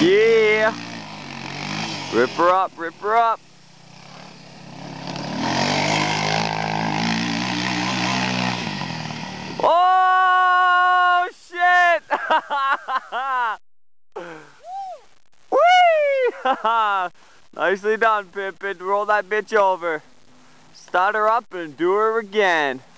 Yeah! Rip her up, rip her up! Oh, shit! Whee! Nicely done, Flippin. Roll that bitch over. Start her up and do her again.